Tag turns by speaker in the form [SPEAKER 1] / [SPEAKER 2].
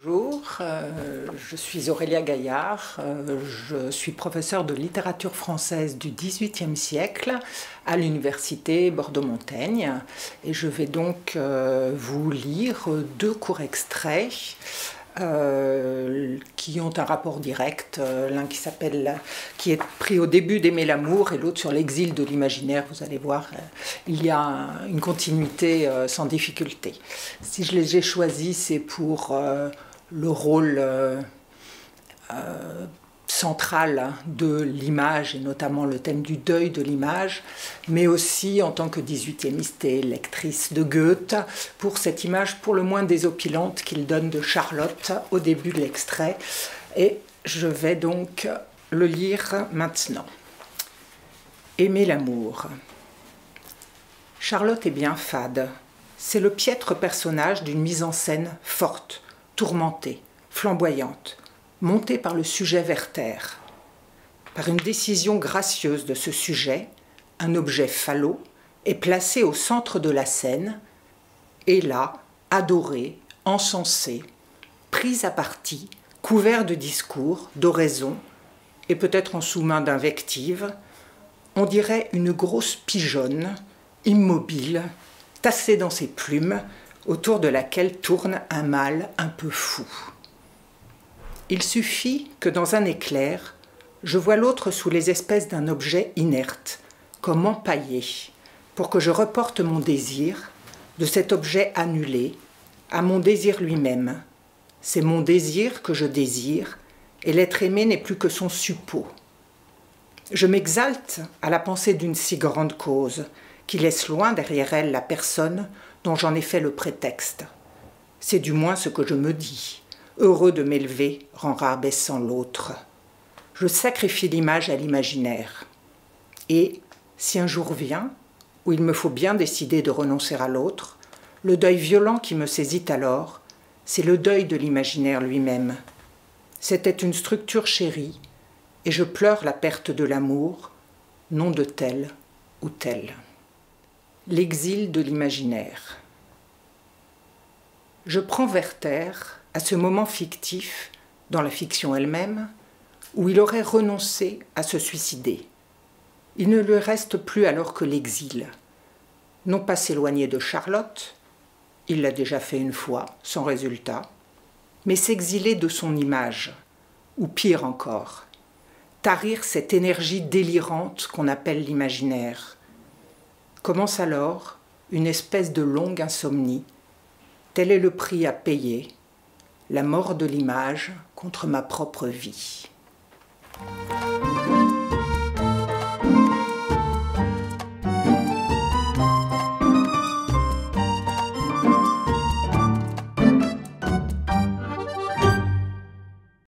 [SPEAKER 1] Bonjour, je suis Aurélia Gaillard, je suis professeure de littérature française du XVIIIe siècle à l'université Bordeaux-Montaigne et je vais donc vous lire deux courts extraits qui ont un rapport direct, l'un qui est pris au début d'Aimer l'amour et l'autre sur l'exil de l'imaginaire. Vous allez voir, il y a une continuité sans difficulté. Si je les ai choisis, c'est pour le rôle central de l'image, et notamment le thème du deuil de l'image, mais aussi en tant que 18e et lectrice de Goethe, pour cette image pour le moins désopilante qu'il donne de Charlotte au début de l'extrait. Et je vais donc le lire maintenant. Aimer l'amour. Charlotte est bien fade. C'est le piètre personnage d'une mise en scène forte, tourmentée, flamboyante, montée par le sujet Werther. Par une décision gracieuse de ce sujet, un objet phallo est placé au centre de la scène et là, adoré, encensé, pris à partie, couvert de discours, d'oraisons et peut-être en sous-main d'invectives, on dirait une grosse pigeonne, immobile, tassée dans ses plumes, autour de laquelle tourne un mâle un peu fou. Il suffit que dans un éclair, je vois l'autre sous les espèces d'un objet inerte, comme empaillé, pour que je reporte mon désir de cet objet annulé à mon désir lui-même. C'est mon désir que je désire, et l'être aimé n'est plus que son suppôt. Je m'exalte à la pensée d'une si grande cause, qui laisse loin derrière elle la personne dont j'en ai fait le prétexte. C'est du moins ce que je me dis, heureux de m'élever en rabaissant l'autre. Je sacrifie l'image à l'imaginaire. Et, si un jour vient, où il me faut bien décider de renoncer à l'autre, le deuil violent qui me saisit alors, c'est le deuil de l'imaginaire lui-même. C'était une structure chérie, et je pleure la perte de l'amour, non de tel ou tel. L'exil de l'imaginaire. Je prends Werther à ce moment fictif, dans la fiction elle-même, où il aurait renoncé à se suicider. Il ne lui reste plus alors que l'exil. Non pas s'éloigner de Charlotte, il l'a déjà fait une fois, sans résultat, mais s'exiler de son image, ou pire encore, tarir cette énergie délirante qu'on appelle l'imaginaire. Commence alors une espèce de longue insomnie. Tel est le prix à payer, la mort de l'image contre ma propre vie.